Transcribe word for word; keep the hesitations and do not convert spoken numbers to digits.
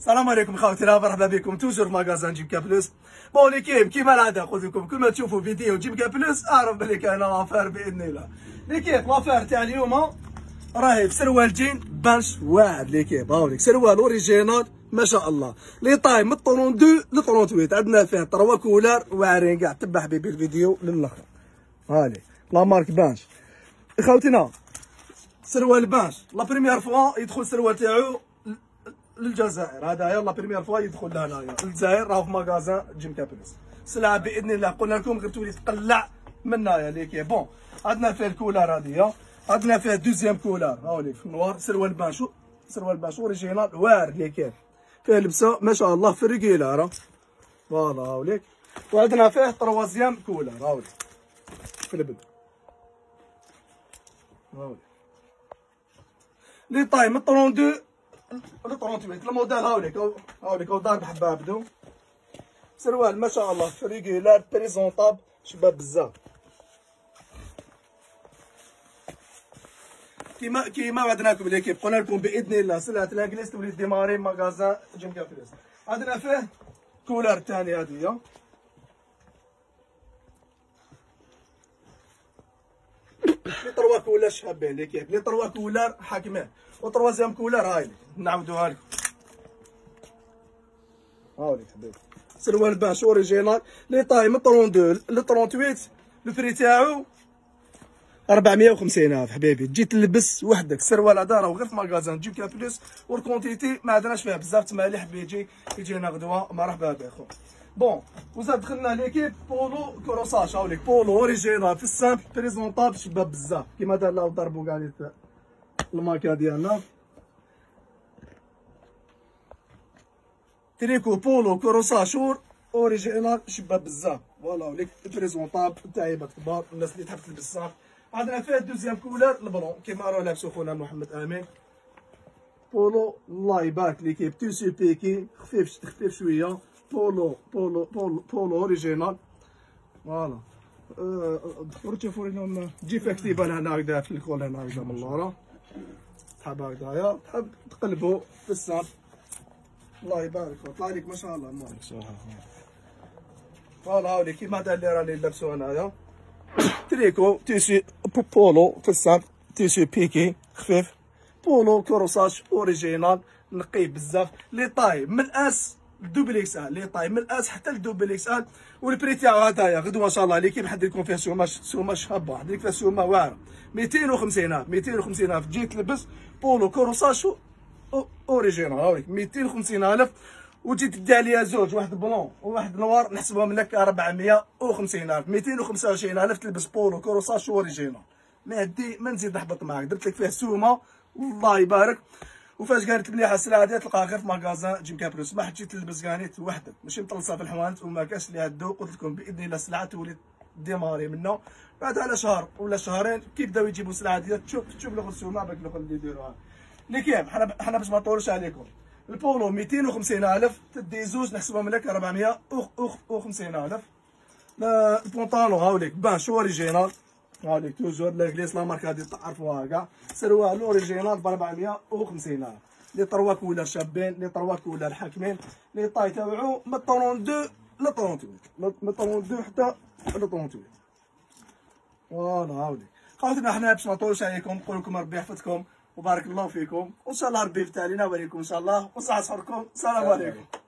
السلام عليكم خوتنا، مرحبا بكم توجور في ماغازان جيم كا بلوس. بون ليكيب كيما العاده قلت لكم كل ما تشوفوا فيديو جيم كا بلوس اعرف بلي كاينه لافير باذن الله. ليكيب لافير تاع اليوم راهي في سروال جين بانش واعر. ليكيب هاوليك سروال اوريجينال ما شاء الله، لي طاي من طرون دو ل ثمانية وثلاثين، عندنا فيه تروا كولار واعرين كاع. تبع حبيبي الفيديو للاخر. هالي لا مارك بانش خوتنا، سروال بانش لا بريمير فوا يدخل السروال تاعو للجزائر. هذا يلا بريمير فوا يدخل لهنايا للجزائر، راهو في ماغازان جيم كا بلوس. سلعه باذن الله قلنا لكم غير تولي تقلع منايا. ليكي بون عندنا فيه الكولار هذه، عندنا فيه دوزيام كولار هاوليك في النوار. سروال بانش سروال بانش اوريجينال واعر ليكي، فيه لبسه ما شاء الله في الريكيلار فوالا هاوليك. وعندنا فيه تروازيام كولار هاوليك في البد هاوليك. لي طاي من ثمانية وثلاثين ل ثمانية وثلاثين الموديل هاوليك هاوليك ودار بحبه بدو. سروال ما شاء الله في ريكيلار بريزونطاب شباب بزاف. كيما كيما وعدناكم ليكيب قلنا لكم باذن الله سلعه الانجليز تولي ديماري ماغازان جيم كا بلوس. عندنا فيه كولار ثاني هذه لي طروا كولار شابين ليكيب، لي طروا كولار حاكمين. وطروازيام كولار هاي نعاودوها لكم هاوليك حبيبي. سروال بانش اوريجينال لي طاي من ثمانية وثلاثين ل ثمانية وثلاثين، البري تاعو أربعمية وخمسين ألف حبيبي. تجي تلبس وحدك. السروال هذا راهو غير في ماغازان جيم كا بلوس، والكونتيتي ما عندناش فيها بزاف، تما اللي حب يجي يجينا غدوه مرحبا به خو. بون وزاد دخلنا ليكيب بولو كروساج هاوليك، بولو اوريجينال في السامبل بريزونطابل شباب بزاف كيما دار له ضربوا كاع الماركه ديالنا. تريكو بولو كروساج اوريجينال شباب بزاف فوالا هاوليك بريزونطابل تاع عيبات كبار الناس اللي تحب تلبس السامبل. عندنا فيه دوزيام كولار البلون كيما راه لابسو خونا محمد امين. بولو الله يبارك ليكيب تيسو بيكي خفيف خفيف شويه. بولو بولو بولو بولو اوريجينال فوالا. دخلوا تشوفوا لنا تجي فيها كتيبه لهنا هكذا في الكول هنا هكذا من اللورا. تحب هكذايا تحب تقلبوا في السامب الله يبارك طلع لك ما شاء الله مالك فوالا هاوليك كيما هذا اللي راني لابسو انايا. تريكو تيسو بولو في السامب تيسو بيكي خفيف. بولو كروساج اوريجينال نقي بزاف. لي طاي من اس دوبل اكس ال، لي طاي من الاس حتى لدوبل اكس ال. والبري تاعو هدايا غدوه ان شاء الله ليكيب حد لكم فيه سوماش سوماش هابه، حد لك فيها سومه واعره مئتين وخمسين ألف مئتين وخمسين ألف. تجي تلبس بولو كروساج اوريجينال هاوليك مئتين وخمسين ألف، وتجي تدي عليها زوج، واحد بلون وواحد نوار نحسبهم لك أربعمية وخمسين ألف. مئتين وخمسة وعشرين ألف تلبس بولو كروساج اوريجينال. ما هدي ما نزيد نحبط معاك، درت لك فيه سومه والله يبارك. وفاش قالت مليحه السلعه هذه تلقاها غير في ماغازان جيم كا بلوس. ما حد تجي تلبس كانيت وحدك ماشي مطلصه في الحوانت وما كاش اللي هادو. قلت لكم باذن الله السلعه تولي ديماري منا بعد على شهر ولا شهرين كي بداو يجيبوا السلعه هذه تشوف تشوف الاخر السومه باك الاخر اللي يديروها. ليكيب حنا حنا باش ما نطولش عليكم البولو مئتين وخمسين ألف تدي زوج نحسبهم لك أربعمية وخمسين ألف. البونطالون هاوليك بانش اوريجينال هاوليك توجور لانجليز لا مارك هذه تعرفوها كاع. سروال اوريجينال ب أربعمية وخمسين ألف. لي طروا كولار شابين، لي طروا كولار حاكمين. لي طاي تاوعو من ثمانية وثلاثين ل ثمانية وثلاثين، من ثمانية وثلاثين حتى ل ثمانية وثلاثين فوالا هاوليك. خوتنا حنا باش ما نطولش عليكم نقول لكم ربي يحفظكم وبارك الله فيكم، وان شاء الله ربي يفتح علينا وعليكم ان شاء الله وصحة صحتكم. السلام عليكم.